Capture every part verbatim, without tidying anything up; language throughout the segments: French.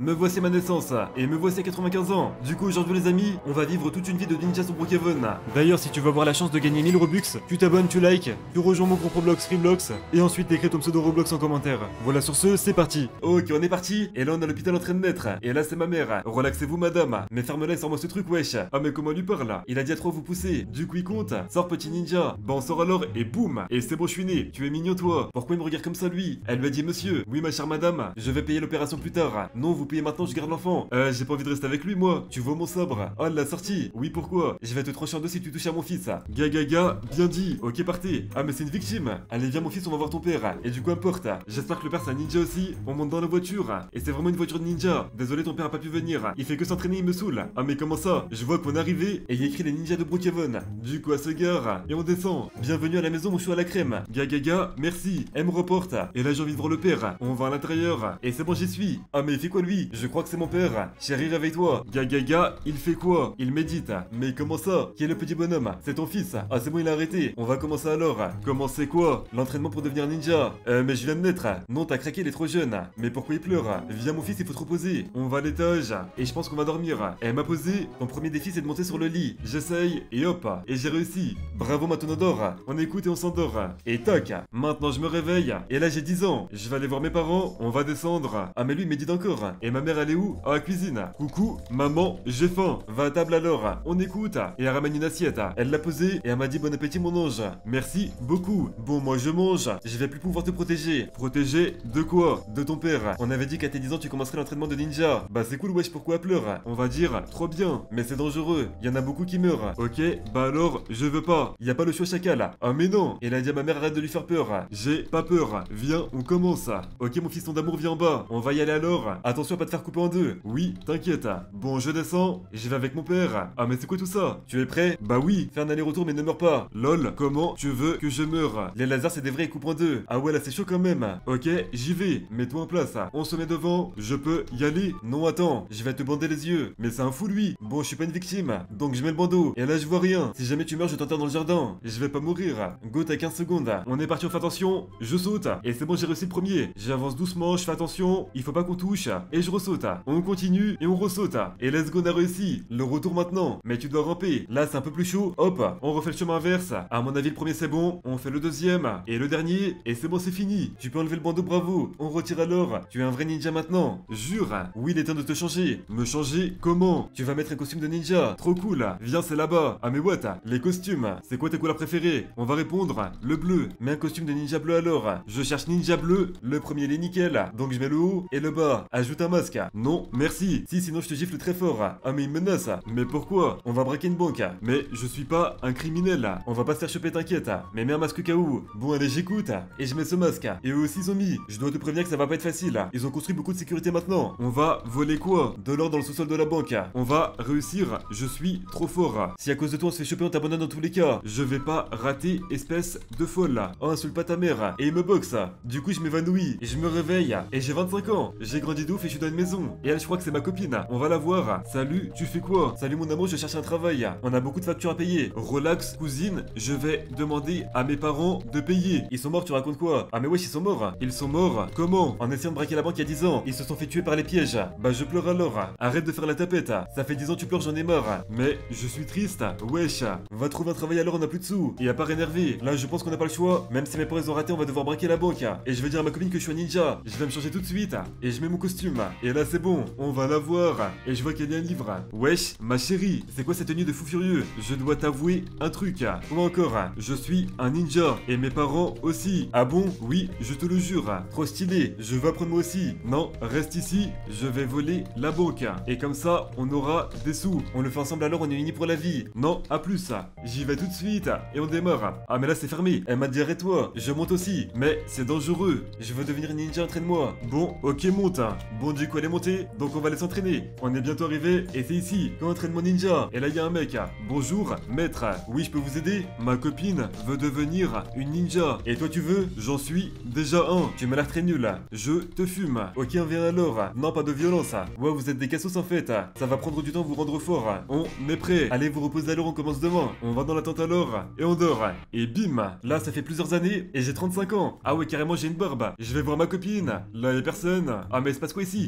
Me voici à ma naissance, et me voici à quatre-vingt-quinze ans. Du coup aujourd'hui les amis, on va vivre toute une vie de ninja sur Brookhaven. D'ailleurs si tu veux avoir la chance de gagner mille Robux, tu t'abonnes, tu likes, tu rejoins mon groupe Roblox Freeblox, et ensuite t'écris ton pseudo Roblox en commentaire. Voilà sur ce, c'est parti. Ok on est parti, et là on a l'hôpital en train de naître, et là c'est ma mère. Relaxez-vous madame, mais ferme-la et sors-moi ce truc wesh. Ah mais comment lui parle? Il a dit à trois vous pousser, du coup il compte. Sors petit ninja. Bon sors alors, et boum. Et c'est bon je suis né, tu es mignon toi. Pourquoi il me regarde comme ça lui? Elle lui a dit monsieur, oui ma chère madame, je vais payer l'opération plus tard. Non vous payez maintenant, je garde l'enfant. Euh j'ai pas envie de rester avec lui moi, tu vois mon sabre. Oh la sortie, oui pourquoi? Je vais te trancher en deux si tu touches à mon fils. Ga ga ga, bien dit, ok partez. Ah mais c'est une victime. Allez viens mon fils, on va voir ton père. Et du coup importe, j'espère que le père c'est un ninja aussi. On monte dans la voiture, et c'est vraiment une voiture de ninja. Désolé ton père a pas pu venir, il fait que s'entraîner, il me saoule. Ah mais comment ça? Je vois qu'on est arrivé, et il y a écrit les ninjas de Brookhaven. Du coup à ce gare, et on descend. Bienvenue à la maison mon chou à la crème. Ga ga ga, merci, elle me reporte. Et là j'ai envie de voir le père, on va à l'intérieur. Et c'est bon j'y suis. Ah mais il fait quoi lui? Je crois que c'est mon père. Chérie réveille-toi. Ga ga ga, il fait quoi? Il médite. Mais comment ça? Qui est le petit bonhomme? C'est ton fils? Ah c'est bon il a arrêté. On va commencer alors. Commencer quoi? L'entraînement pour devenir ninja. Euh mais je viens de naître. Non t'as craqué, il est trop jeune. Mais pourquoi il pleure? Viens mon fils, il faut te reposer. On va à l'étage. Et je pense qu'on va dormir. Elle m'a posé. Ton premier défi c'est de monter sur le lit. J'essaye et hop. Et j'ai réussi. Bravo ma tonodore. On écoute et on s'endort. Et toc. Maintenant je me réveille. Et là j'ai dix ans. Je vais aller voir mes parents. On va descendre. Ah mais lui il médite encore. Et ma mère elle est où? À la cuisine. Coucou, maman, j'ai faim. Va à table alors. On écoute. Et elle ramène une assiette. Elle l'a posée et elle m'a dit bon appétit mon ange. Merci beaucoup. Bon moi je mange. Je vais plus pouvoir te protéger. Protéger de quoi? De ton père. On avait dit qu'à tes dix ans tu commencerais l'entraînement de ninja. Bah c'est cool wesh, pourquoi elle pleure? On va dire trop bien. Mais c'est dangereux. Il y en a beaucoup qui meurent. Ok, bah alors je veux pas. Y a pas le choix chacal. Ah mais non. Elle a dit à ma mère arrête de lui faire peur. J'ai pas peur. Viens, on commence. Ok mon fiston d'amour viens en bas. On va y aller alors. Attention à pas te faire couper en deux. Oui, t'inquiète. Bon je descends. Je vais avec mon père. Ah mais c'est quoi tout ça? Tu es prêt? Bah oui. Fais un aller-retour mais ne meurs pas. Lol, comment tu veux que je meure? Les lasers c'est des vrais, ils coupent en deux. Ah ouais là c'est chaud quand même. Ok, j'y vais. Mets-toi en place. On se met devant. Je peux y aller? Non attends. Je vais te bander les yeux. Mais c'est un fou lui. Bon je suis pas une victime. Donc je mets le bandeau. Et là je vois rien. Si jamais tu meurs je t'enterre dans le jardin. Je vais pas mourir. Go t'as quinze secondes. On est parti, on fait attention. Je saute. Et c'est bon j'ai réussi le premier. J'avance doucement, je fais attention. Il faut pas qu'on touche. Et je ressaute. On continue et on ressaute. Et let's go on a réussi. Le retour maintenant. Mais tu dois ramper. Là c'est un peu plus chaud. Hop. On refait le chemin inverse. À mon avis le premier c'est bon. On fait le deuxième. Et le dernier. Et c'est bon c'est fini. Tu peux enlever le bandeau bravo. On retire alors. Tu es un vrai ninja maintenant. Jure. Oui il est temps de te changer. Me changer comment? Tu vas mettre un costume de ninja. Trop cool. Viens c'est là-bas. Ah mais what? Les costumes. C'est quoi tes couleurs préférées? On va répondre. Le bleu. Mets un costume de ninja bleu alors. Je cherche ninja bleu. Le premier il est nickel. Donc je mets le haut et le bas. Ajoute un masque. Non merci. Si sinon je te gifle très fort. Ah mais il menace. Mais pourquoi? On va braquer une banque. Mais je suis pas un criminel. On va pas se faire choper t'inquiète. Mais mets un masque au cas où. Bon allez j'écoute. Et je mets ce masque. Et eux aussi ils ont mis. Je dois te prévenir que ça va pas être facile. Ils ont construit beaucoup de sécurité maintenant. On va voler quoi? De l'or dans le sous-sol de la banque. On va réussir. Je suis trop fort. Si à cause de toi on se fait choper on t'abandonne dans tous les cas. Je vais pas rater espèce de folle. Oh insulte pas ta mère. Et il me boxe. Du coup je m'évanouis. Je me réveille. Et j'ai vingt-cinq ans. J'ai grandi de ouf et je suis dans une maison. Et elle je crois que c'est ma copine. On va la voir. Salut, tu fais quoi? Salut mon amour, je cherche un travail. On a beaucoup de factures à payer. Relax cousine, je vais demander à mes parents de payer. Ils sont morts, tu racontes quoi? Ah mais wesh ils sont morts. Ils sont morts. Comment? En essayant de braquer la banque il y a dix ans. Ils se sont fait tuer par les pièges. Bah je pleure alors. Arrête de faire la tapette. Ça fait dix ans tu pleures, j'en ai marre. Mais je suis triste. Wesh. Va trouver un travail alors, on a plus de sous. Et à part énervé. Là je pense qu'on n'a pas le choix. Même si mes parents ils ont raté, on va devoir braquer la banque. Et je vais dire à ma copine que je suis un ninja. Je vais me changer tout de suite. Et je mets mon costume. Et là c'est bon. On va la voir. Et je vois qu'il y a un livre. Wesh, ma chérie. C'est quoi cette tenue de fou furieux? Je dois t'avouer un truc. Ou encore, je suis un ninja. Et mes parents aussi. Ah bon? Oui, je te le jure. Trop stylé. Je veux apprendre moi aussi. Non, reste ici. Je vais voler la banque. Et comme ça, on aura des sous. On le fait ensemble alors, on est unis pour la vie. Non, à plus. J'y vais tout de suite. Et on démarre. Ah mais là c'est fermé. Elle m'a dit arrête-toi. Je monte aussi. Mais c'est dangereux. Je veux devenir ninja, entraîne-moi. Bon, ok monte. Bon du coup elle est montée. Donc on va aller s'entraîner. On est bientôt arrivé. Et c'est ici. Quand entraînement ninja. Et là il y a un mec. Bonjour, maître. Oui je peux vous aider? Ma copine veut devenir une ninja. Et toi tu veux? J'en suis déjà un. Tu m'as l'air très nul. Je te fume. Ok on vient alors. Non pas de violence. Ouais vous êtes des cassos en fait. Ça va prendre du temps vous rendre fort. On est prêt. Allez vous reposez alors, on commence demain. On va dans la tente alors. Et on dort. Et bim. Là ça fait plusieurs années. Et j'ai trente-cinq ans. Ah ouais carrément j'ai une barbe. Je vais voir ma copine. Là y'a personne. Ah mais il se passe quoi ici?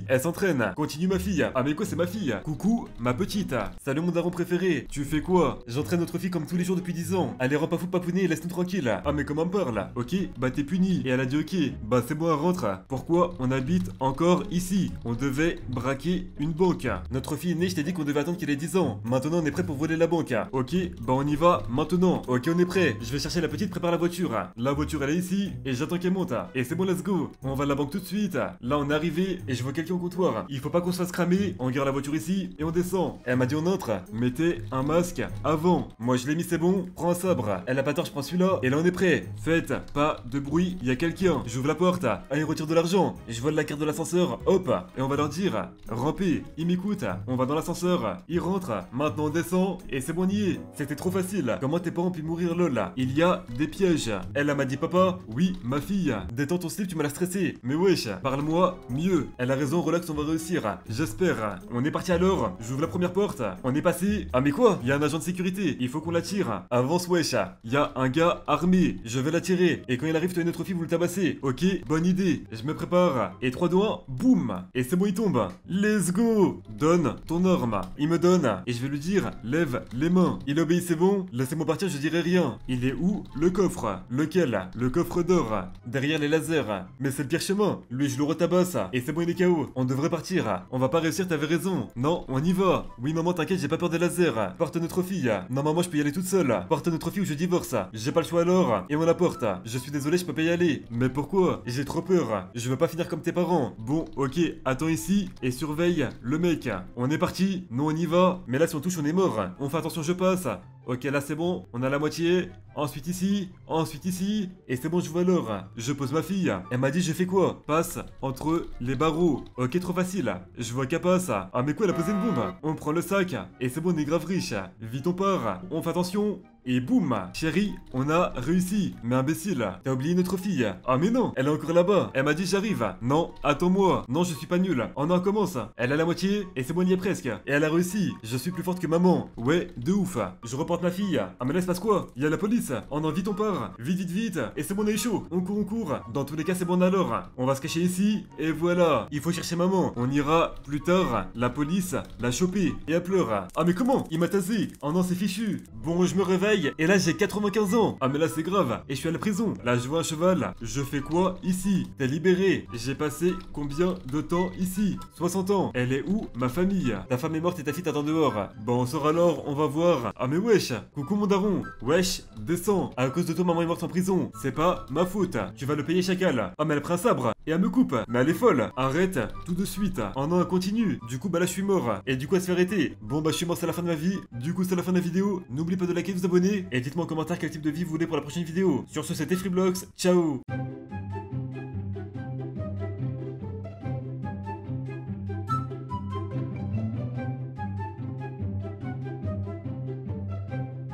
vas-y, elle s'entraîne. Continue ma fille. Ah mais quoi, c'est ma fille. Coucou, ma petite. Salut mon daron préféré. Tu fais quoi? J'entraîne notre fille comme tous les jours depuis dix ans. Allez, rends pas fou papounet, laisse-nous tranquille. Ah mais comment on parle? Ok, bah t'es puni. Et elle a dit ok. Bah c'est bon, elle rentre. Pourquoi on habite encore ici? On devait braquer une banque. Notre fille est née, je t'ai dit qu'on devait attendre qu'elle ait dix ans. Maintenant on est prêt pour voler la banque. Ok, bah on y va maintenant. Ok, on est prêt. Je vais chercher la petite, prépare la voiture. La voiture elle est ici et j'attends qu'elle monte. Et c'est bon, let's go. On va à la banque tout de suite. Là on est arrivé et je vois quelqu'un au comptoir. Il faut pas qu'on se fasse cramer. On garde la voiture ici et on descend. Elle m'a dit on entre. Mettez un masque avant. Moi je l'ai mis, c'est bon. Prends un sabre. Elle a pas tort, je prends celui-là. Et là on est prêt. Faites pas de bruit, il y a quelqu'un. J'ouvre la porte. Allez, retire de l'argent. Je vole la carte de l'ascenseur. Hop. Et on va leur dire rampez. Ils m'écoutent. On va dans l'ascenseur. Ils rentrent. Maintenant on descend et c'est bon, on y est. C'était trop facile. Comment tes parents ont pu mourir lol? Il y a des pièges. Elle m'a dit papa. Oui, ma fille. Détends ton slip, tu m'as la stressé. Mais wesh, parle-moi mieux. Elle a raison, relax, on va réussir. J'espère. On est parti alors. J'ouvre la première porte. On est passé. Ah mais quoi? Il y a un agent de sécurité. Il faut qu'on l'attire. Avance wesh. Il y a un gars armé. Je vais l'attirer. Et quand il arrive, toi et notre fille, vous le tabassez. Ok, bonne idée. Je me prépare. Et trois, deux, un, boum. Et c'est bon, il tombe. Let's go. Donne ton arme. Il me donne. Et je vais lui dire, lève les mains. Il obéit, c'est bon. Laissez-moi partir, je dirai rien. Il est où le coffre? Lequel? Le coffre d'or. Derrière les lasers. Mais c'est le pire chemin. Lui, je le retabasse. Et c'est bon, il est K O. On devrait partir. On va pas réussir, t'avais raison. Non, on y va. Oui, maman, t'inquiète, j'ai pas peur des lasers. Porte notre fille. Non, maman, je peux y aller toute seule. Porte notre fille ou je divorce. J'ai pas le choix alors. Et on la porte. Je suis désolé, je peux pas y aller. Mais pourquoi? J'ai trop peur. Je veux pas finir comme tes parents. Bon, ok, attends ici et surveille le mec. On est parti. Nous, on y va. Mais là, si on touche, on est mort. On fait attention, je passe. Ok, là c'est bon, on a la moitié. Ensuite ici, ensuite ici. Et c'est bon, je vois l'or. Je pose ma fille. Elle m'a dit, je fais quoi? Passe entre les barreaux. Ok, trop facile. Je vois qu'elle passe. Ah, mais quoi, elle a posé une bombe. On prend le sac. Et c'est bon, on est grave riche. Vite, on part. On fait attention. Et boum! Chérie, on a réussi. Mais imbécile, t'as oublié notre fille. Ah mais non, elle est encore là-bas. Elle m'a dit j'arrive. Non, attends-moi. Non, je suis pas nul. Oh non, commence. Elle a la moitié et c'est bon, on y est presque. Et elle a réussi. Je suis plus forte que maman. Ouais, de ouf. Je reporte ma fille. Ah mais là, il se passe quoi? Il y a la police. Oh non, vite on part. Vite, vite, vite. Et c'est bon, on est chaud. On court, on court. Dans tous les cas, c'est bon alors. On va se cacher ici. Et voilà. Il faut chercher maman. On ira plus tard. La police l'a chopée. Et elle pleure. Ah mais comment? Il m'a tasé. Oh non, c'est fichu. Bon, je me réveille. Et là j'ai quatre-vingt-quinze ans. Ah mais là c'est grave. Et je suis à la prison. Là je vois un cheval. Je fais quoi ici? T'es libéré. J'ai passé combien de temps ici? soixante ans. Elle est où ma famille? Ta femme est morte et ta fille t'attend dehors. Bon on sort alors, on va voir. Ah mais wesh. Coucou mon daron. Wesh, descends. À cause de toi maman est morte en prison. C'est pas ma faute. Tu vas le payer chacal. Ah mais elle prend un sabre. Et elle me coupe. Mais elle est folle. Arrête tout de suite. Oh non, elle continue. Du coup bah là je suis mort. Et du coup elle se fait arrêter. Bon bah je suis mort, c'est la fin de ma vie. Du coup c'est la fin de la vidéo. N'oublie pas de liker, de vous abonner. Et dites-moi en commentaire quel type de vie vous voulez pour la prochaine vidéo. Sur ce, c'était Freeblox. Ciao.